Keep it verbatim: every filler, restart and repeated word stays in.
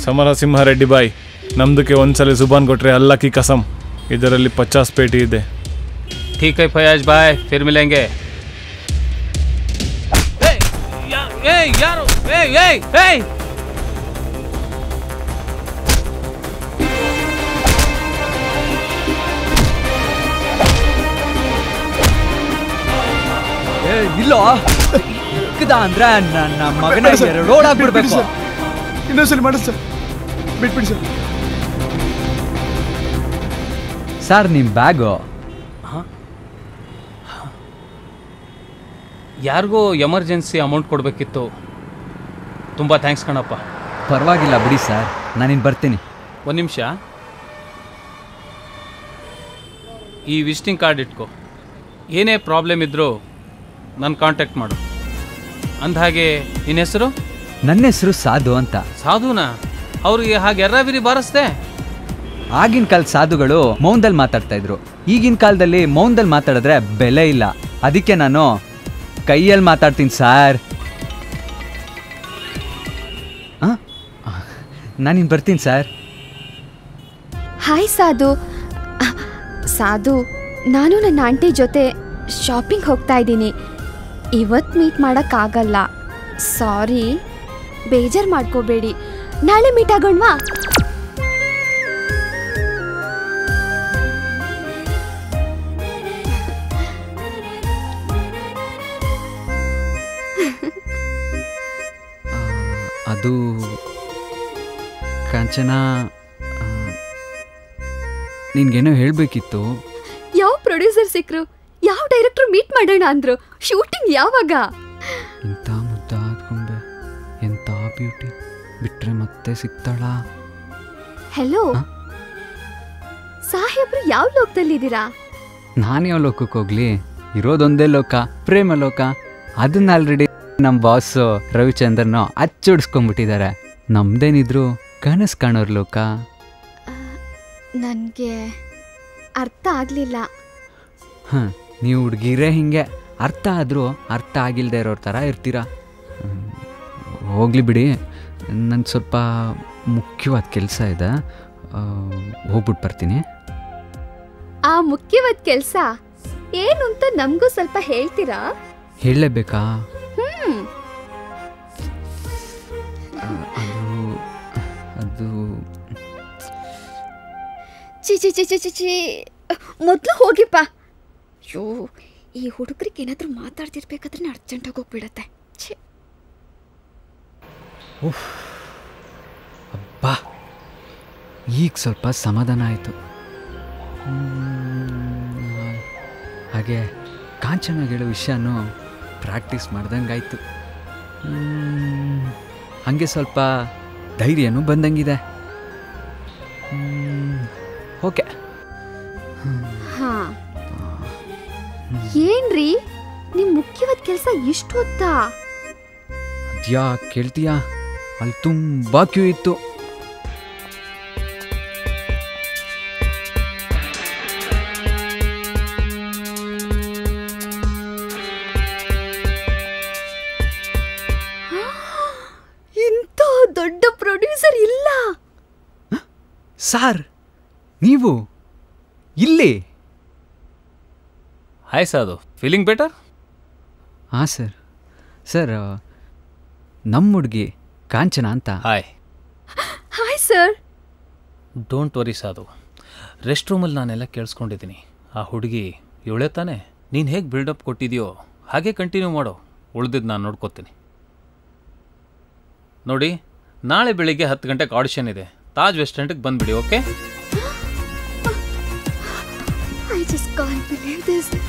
ಸಮರಸಿಂಹ ರೆಡ್ಡಿ ಬಾಯ್, ನಮ್ದಕ್ಕೆ ಒಂದ್ಸಲ ಜುಬಾನ್ ಕೊಟ್ರೆ ಅಲ್ಲಾ ಕಿ ಕಸಮ್, ಇದರಲ್ಲಿ ಪಚಾಸ್ ಪೇಟಿ ಇದೆ. ठीक है फयाज भाई, फिर मिलेंगे. ए, या, ए, यारो, ए, ए, ए. ए, ಇಲ್ಲೋ ಇಕ್ಕದ ಅಂದ್ರೆ ನನ್ನ ಮಗನ ರೋಡ್ ಆಗ್ಬಿಡ್ಬೇಕು. ಇನ್ನೊಂದ್ಸಲಿ ಮಾಡಿ ಸರ್, ಬಿಟ್ಬಿಡಿ ಸರ್. ಸರ್ ನಿಮ್ಮ ಬ್ಯಾಗು ಯಾರಿಗೂ ಎಮರ್ಜೆನ್ಸಿ ಅಮೌಂಟ್ ಕೊಡಬೇಕಿತ್ತು. ತುಂಬ ಥ್ಯಾಂಕ್ಸ್ ಕಣಪ್ಪ. ಪರವಾಗಿಲ್ಲ ಬಿಡಿ ಸರ್, ನಾನಿನ್ನು ಬರ್ತೀನಿ. ಒಂದು ನಿಮಿಷ, ಈ ವಿಸಿಟಿಂಗ್ ಕಾರ್ಡ್ ಇಟ್ಕೋ. ಏನೇ ಪ್ರಾಬ್ಲಮ್ ಇದ್ದರೂ ನನ್ನ ಕಾಂಟ್ಯಾಕ್ಟ್ ಮಾಡು. ಅಂದಹಾಗೆ ನಿನ್ನ ಹೆಸರು? ನನ್ನ ಹೆಸರು ಸಾಧು ಅಂತ. ಸಾಧುನಾ? ಅವ್ರಿಗೆ ಹಾಗೆ ಎರ್ರಾಬಿರಿ ಬಾರಿಸ್ದೆ? ಆಗಿನ ಕಾಲದ ಸಾಧುಗಳು ಮೌನದಲ್ಲಿ ಮಾತಾಡ್ತಾ ಇದ್ರು. ಈಗಿನ ಕಾಲದಲ್ಲಿ ಮೌನದಲ್ಲಿ ಮಾತಾಡಿದ್ರೆ ಬೆಲೆ ಇಲ್ಲ. ಅದಕ್ಕೆ ನಾನು ಕೈಯಲ್ಲಿ ಮಾತಾಡ್ತೀನಿ ಸರ್. ಹಾಂ, ನಾನಿನ್ನು ಬರ್ತೀನಿ ಸರ್. ಹಾಯ್ ಸಾಧು. ಸಾಧು, ನಾನು ನನ್ನ ಆಂಟಿ ಜೊತೆ ಶಾಪಿಂಗ್ ಹೋಗ್ತಾ ಇದ್ದೀನಿ. ಇವತ್ತು ಮೀಟ್ ಮಾಡೋಕ್ಕಾಗಲ್ಲ, ಸಾರಿ. ಬೇಜಾರು ಮಾಡ್ಕೋಬೇಡಿ, ನಾಳೆ ಮೀಟ್ ಆಗೋಣವಾ? ಅದು ಕಾಂಚನ, ನಿನ್ಗೇನೋ ಹೇಳಬೇಕಿತ್ತು. ಯಾವ ಪ್ರೊಡ್ಯೂಸರ್ ಸಿಕ್ಕರು? ಯಾವ ಡೈರೆಕ್ಟರ್ ಮೀಟ್ ಮಾಡೋಣ ಅಂದ್ರು? ಶೂಟಿಂಗ್ ಯಾವಾಗ? ಇಂಥ ಮುದ್ದಾದ್ಕೊಂಡೆ, ಎಂಥ ಬ್ಯೂಟಿ, ಬಿಟ್ರೆ ಮತ್ತೆ ಸಿಗ್ತಾಳ? ಹೆಲೋ ಸಾಹೇಬ್ರು, ಯಾವ ಲೋಕದಲ್ಲಿದ್ದೀರಾ? ನಾನು ಯಾವ ಲೋಕಕ್ಕೆ ಹೋಗ್ಲಿ? ಇರೋದೊಂದೇ ಲೋಕ, ಪ್ರೇಮ ಲೋಕ. ಅದನ್ನ ಆಲ್ರೆಡಿ ನಮ್ಮ ಬಾಸು ರವಿಚಂದ್ರನು ಅಚ್ಚೊಡಿಸ್ಕೊಂಡ್ಬಿಟ್ಟಿದ್ದಾರೆ. ನಮ್ದೇನಿದ್ರು ಕನಸು ಕಾಣೋರ್ ಲೋಕ. ನನಗೆ ಅರ್ಥ ಆಗಲಿಲ್ಲ. ಹಾಂ, ನೀವು ಹುಡುಗಿರೇ ಹಿಂಗೆ, ಅರ್ಥ ಆದರೂ ಅರ್ಥ ಆಗಿಲ್ಲದೆ ಇರೋರ ಥರ ಇರ್ತೀರ. ಹೋಗ್ಲಿ ಬಿಡಿ, ನನಗೆ ಸ್ವಲ್ಪ ಮುಖ್ಯವಾದ ಕೆಲಸ ಇದೆ, ಹೋಗ್ಬಿಟ್ಟು ಬರ್ತೀನಿ. ಆ ಮುಖ್ಯವಾದ ಕೆಲಸ ಏನು ಅಂತ ನಮಗೂ ಸ್ವಲ್ಪ ಹೇಳ್ತೀರಾ? ಹೇಳಲೇಬೇಕಾ? ಹ್ಮ್, ಅದು ಅದು ಚಿ ಚಿ ಚಿ ಚಿ ಚಿ ಚಿ ಮೊದಲು ಹೋಗಿಪ್ಪ. ಅಯ್ಯೋ, ಈ ಹುಡುಗರಿಗೆ ಏನಾದರೂ ಮಾತಾಡ್ತಿರ್ಬೇಕಾದ್ರೆ ಅರ್ಜೆಂಟಾಗಿ ಹೋಗ್ಬಿಡತ್ತೆ. ಛೇ, ಓಹ್ ಅಬ್ಬಾ, ಈಗ ಸ್ವಲ್ಪ ಸಮಾಧಾನ ಆಯಿತು. ಹಾಗೆ ಕಾಂಚನಾಗ ಹೇಳೋ ವಿಷಯನೂ ಪ್ರಾಕ್ಟೀಸ್ ಮಾಡ್ದಂಗಾಯ್ತು. ಹಾಗೆ ಸ್ವಲ್ಪ ಧೈರ್ಯನೂ ಬಂದಂಗಿದೆ. ಓಕೆ. ಹಾಂ, ಏನ್ರಿ ನಿಮ್ಮ ಮುಖ್ಯವಾದ ಕೆಲಸ ಇಷ್ಟು ಹೊತ್ತಾ? ಅದ್ಯಾ ಕೇಳ್ತೀಯಾ, ಅಲ್ಲಿ ತುಂಬ ಕ್ಯೂ ಇತ್ತು. ಇಂಥ ದೊಡ್ಡ ಪ್ರೊಡ್ಯೂಸರ್ ಇಲ್ಲ. ಸಾರ್, ನೀವು ಇಲ್ಲಿ? Hi Sadhu, feeling better? ಹಾಂ ಸರ್. ಸರ್, ನಮ್ಮ ಹುಡುಗಿ ಕಾಂಚನ ಅಂತ. Hi. Hi sir. Don't worry Sadhu, rest ರೂಮಲ್ಲಿ ನಾನೆಲ್ಲ ಕೇಳಿಸ್ಕೊಂಡಿದ್ದೀನಿ. ಆ ಹುಡುಗಿ ಇವಳೇ ತಾನೆ? ನೀನು ಹೇಗೆ ಬಿಲ್ಡಪ್ ಕೊಟ್ಟಿದೆಯೋ ಹಾಗೆ ಕಂಟಿನ್ಯೂ ಮಾಡೋ, ಉಳಿದಿದ್ದು ನಾನು ನೋಡ್ಕೋತೀನಿ. ನೋಡಿ, ನಾಳೆ ಬೆಳಿಗ್ಗೆ ಹತ್ತು ಗಂಟೆಗೆ ಆಡಿಷನ್ ಇದೆ. ತಾಜ್ ವೆಸ್ಟ್ ಎಂಡ್ಗೆ ಬಂದುಬಿಡಿ, okay? I just can't believe this.